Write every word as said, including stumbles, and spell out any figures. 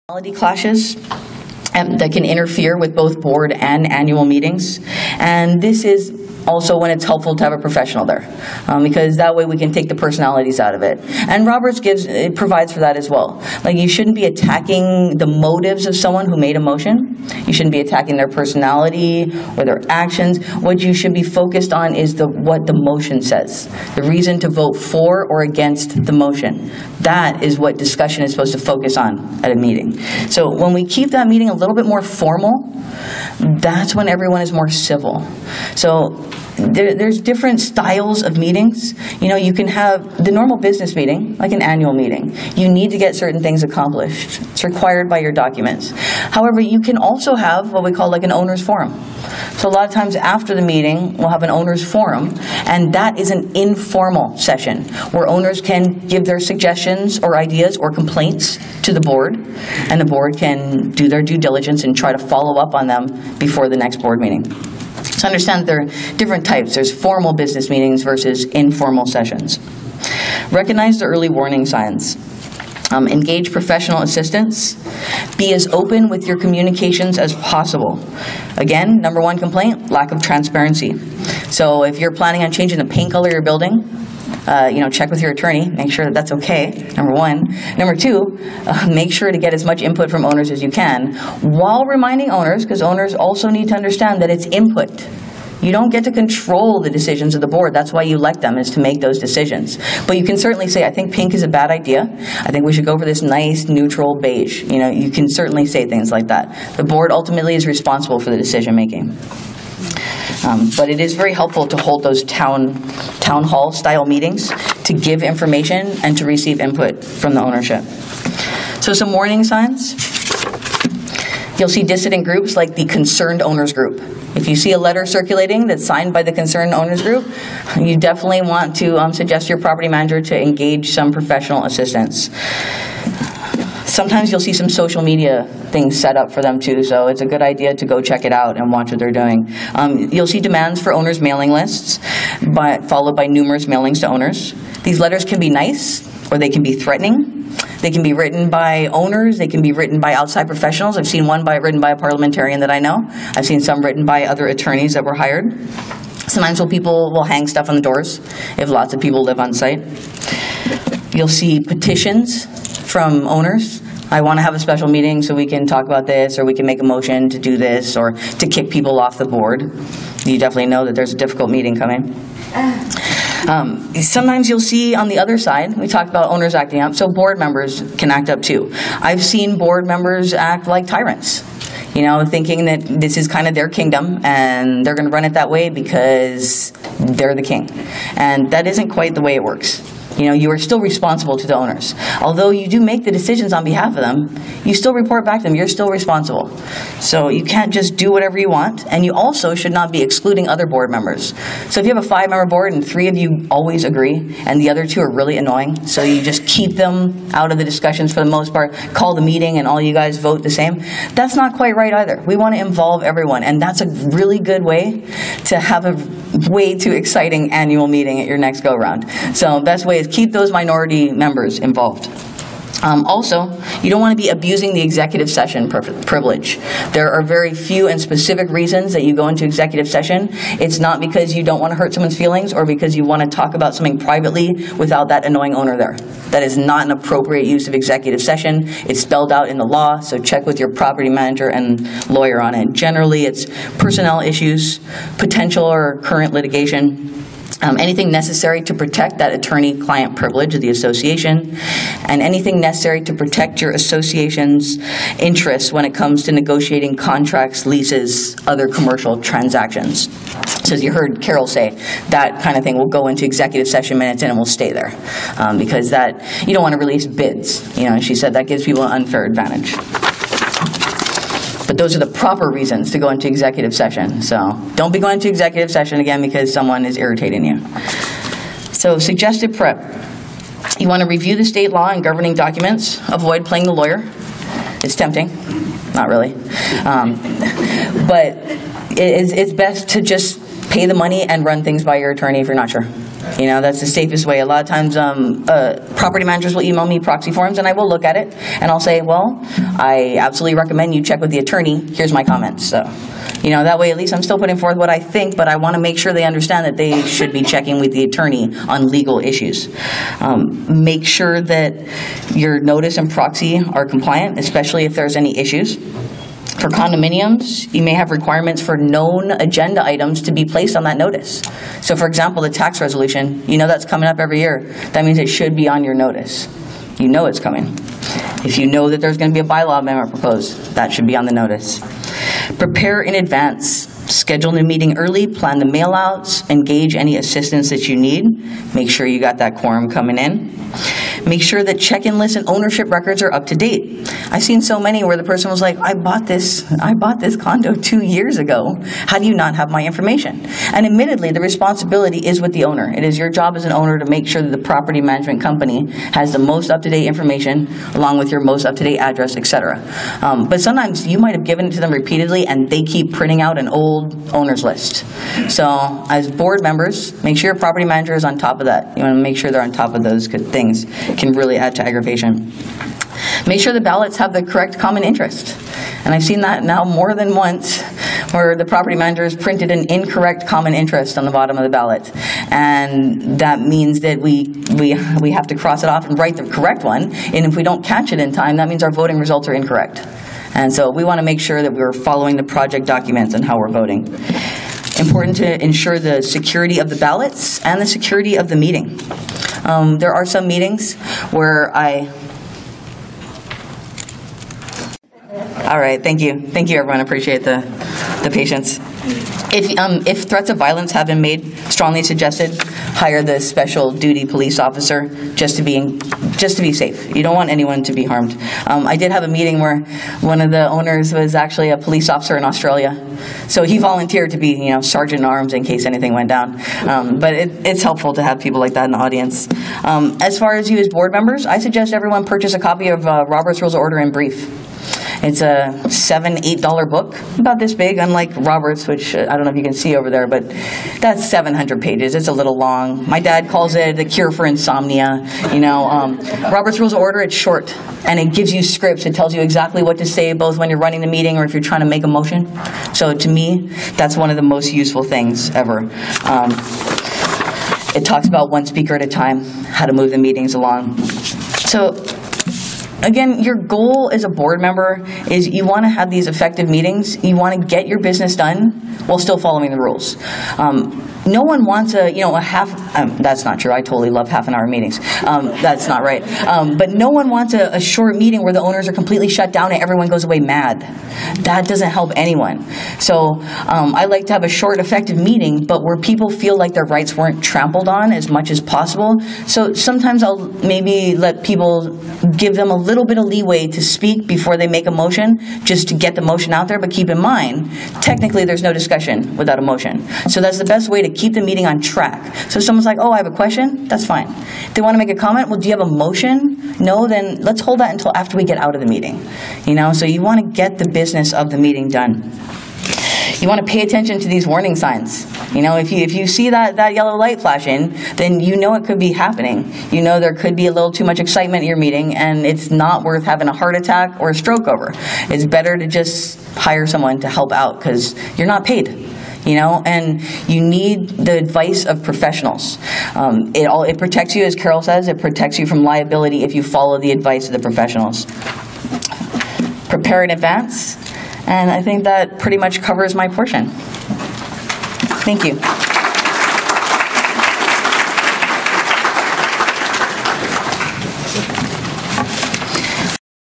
Personality clashes um, that can interfere with both board and annual meetings, and this is also when it's helpful to have a professional there, um, because that way we can take the personalities out of it. And Roberts gives, it provides for that as well. Like, you shouldn't be attacking the motives of someone who made a motion. You shouldn't be attacking their personality or their actions. What you should be focused on is the what the motion says, the reason to vote for or against the motion. That is what discussion is supposed to focus on at a meeting. So when we keep that meeting a little bit more formal, that's when everyone is more civil. So There, there's different styles of meetings. You know, you can have the normal business meeting, like an annual meeting. You need to get certain things accomplished. It's required by your documents. However, you can also have what we call like an owner's forum. So a lot of times after the meeting, we'll have an owner's forum, and that is an informal session where owners can give their suggestions or ideas or complaints to the board, and the board can do their due diligence and try to follow up on them before the next board meeting. So understand there are different types. There's formal business meetings versus informal sessions. Recognize the early warning signs. Um, engage professional assistance. Be as open with your communications as possible. Again, number one complaint, lack of transparency. So if you're planning on changing the paint color of your building, Uh, you know, check with your attorney, make sure that that's okay, number one. Number two, uh, make sure to get as much input from owners as you can, while reminding owners, because owners also need to understand that it's input. You don't get to control the decisions of the board. That's why you elect them, is to make those decisions. But you can certainly say, I think pink is a bad idea. I think we should go for this nice, neutral beige. You know, you can certainly say things like that. The board ultimately is responsible for the decision making. Um, but it is very helpful to hold those town, town hall style meetings to give information and to receive input from the ownership. So some warning signs. You'll see dissident groups like the concerned owners group. If you see a letter circulating that's signed by the concerned owners group, you definitely want to um, suggest to your property manager to engage some professional assistance. Sometimes you'll see some social media things set up for them too, so it's a good idea to go check it out and watch what they're doing. Um, you'll see demands for owners' mailing lists, by, followed by numerous mailings to owners. These letters can be nice, or they can be threatening. They can be written by owners. They can be written by outside professionals. I've seen one by, written by a parliamentarian that I know. I've seen some written by other attorneys that were hired. Sometimes people will hang stuff on the doors if lots of people live on site. You'll see petitions from owners. I want to have a special meeting so we can talk about this, or we can make a motion to do this, or to kick people off the board. You definitely know that there's a difficult meeting coming. Um, sometimes you'll see on the other side, we talked about owners acting up, so board members can act up too. I've seen board members act like tyrants, you know, thinking that this is kind of their kingdom and they're going to run it that way because they're the king. And that isn't quite the way it works. You know, you are still responsible to the owners. Although you do make the decisions on behalf of them, you still report back to them. You're still responsible. So you can't just do whatever you want, and you also should not be excluding other board members. So if you have a five-member board and three of you always agree, and the other two are really annoying, so you just keep them out of the discussions for the most part, call the meeting and all you guys vote the same, that's not quite right either. We want to involve everyone, and that's a really good way to have a way too exciting annual meeting at your next go-round. So best way is keep those minority members involved. Um, also, you don't want to be abusing the executive session privilege. There are very few and specific reasons that you go into executive session. It's not because you don't want to hurt someone's feelings or because you want to talk about something privately without that annoying owner there. That is not an appropriate use of executive session. It's spelled out in the law, so check with your property manager and lawyer on it. Generally, it's personnel issues, potential or current litigation, Um, anything necessary to protect that attorney-client privilege of the association, and anything necessary to protect your association's interests when it comes to negotiating contracts, leases, other commercial transactions. So as you heard Carol say, that kind of thing will go into executive session minutes and it will stay there, um, because that you don't want to release bids. You know, she said that gives people an unfair advantage. But those are the proper reasons to go into executive session. So don't be going to executive session again because someone is irritating you. So suggested prep. You want to review the state law and governing documents. Avoid playing the lawyer. It's tempting. Not really. Um, but it's, it's best to just pay the money and run things by your attorney if you're not sure. You know, that's the safest way. A lot of times um, uh, property managers will email me proxy forms, and I will look at it, and I'll say, well, I absolutely recommend you check with the attorney. Here's my comments. So, you know, that way at least I'm still putting forth what I think, but I want to make sure they understand that they should be checking with the attorney on legal issues. Um, make sure that your notice and proxy are compliant, especially if there's any issues. For condominiums, you may have requirements for known agenda items to be placed on that notice. So for example, the tax resolution, you know that's coming up every year. That means it should be on your notice. You know it's coming. If you know that there's going to be a bylaw amendment proposed, that should be on the notice. Prepare in advance. Schedule a meeting early, plan the mail-outs, engage any assistance that you need. Make sure you got that quorum coming in. Make sure that check-in lists and ownership records are up to date. I've seen so many where the person was like, I bought this, I bought this condo two years ago. How do you not have my information? And admittedly, the responsibility is with the owner. It is your job as an owner to make sure that the property management company has the most up-to-date information along with your most up-to-date address, et cetera. Um, but sometimes you might have given it to them repeatedly and they keep printing out an old owner's list. So as board members, make sure your property manager is on top of that. You want to make sure they're on top of those good things. Can really add to aggravation. Make sure the ballots have the correct common interest. And I've seen that now more than once where the property manager has printed an incorrect common interest on the bottom of the ballot. And that means that we, we, we have to cross it off and write the correct one. And if we don't catch it in time, that means our voting results are incorrect. And so we want to make sure that we're following the project documents and how we're voting. Important to ensure the security of the ballots and the security of the meeting. Um, there are some meetings where I... All right, thank you. Thank you, everyone. I appreciate the, the patience. If, um, if threats of violence have been made, strongly suggested, hire the special duty police officer just to be just to be safe. You don't want anyone to be harmed. Um, I did have a meeting where one of the owners was actually a police officer in Australia. So he volunteered to be, you know, sergeant in arms in case anything went down. Um, but it, it's helpful to have people like that in the audience. Um, as far as you as board members, I suggest everyone purchase a copy of uh, Robert's Rules of Order in Brief. It's a seven, eight dollar book, about this big, unlike Robert's, which uh, I don't know if you can see over there, but that's seven hundred pages. It's a little long. My dad calls it the cure for insomnia. You know, um, Robert's Rules of Order, it's short, and it gives you scripts. It tells you exactly what to say, both when you're running the meeting or if you're trying to make a motion. So to me, that's one of the most useful things ever. Um, it talks about one speaker at a time, how to move the meetings along. So. Again, your goal as a board member is you want to have these effective meetings. You want to get your business done while still following the rules. Um, no one wants a, you know, a half, um, that's not true. I totally love half an hour meetings. Um, that's not right. Um, but no one wants a, a short meeting where the owners are completely shut down and everyone goes away mad. That doesn't help anyone. So um, I like to have a short, effective meeting, but where people feel like their rights weren't trampled on as much as possible. So sometimes I'll maybe let people give them a little bit of leeway to speak before they make a motion, just to get the motion out there. But keep in mind, technically there's no discussion without a motion. So that's the best way to keep the meeting on track. So if someone's like, oh, I have a question, that's fine. If they want to make a comment, well, do you have a motion? No, then let's hold that until after we get out of the meeting. You know, so you want to get the business of the meeting done. You want to pay attention to these warning signs. You know, if you if you see that, that yellow light flashing, then you know it could be happening. You know there could be a little too much excitement in your meeting, and it's not worth having a heart attack or a stroke over. It's better to just hire someone to help out because you're not paid. You know, and you need the advice of professionals. Um, it all it protects you, as Carol says, it protects you from liability if you follow the advice of the professionals. Prepare in advance. And I think that pretty much covers my portion. Thank you.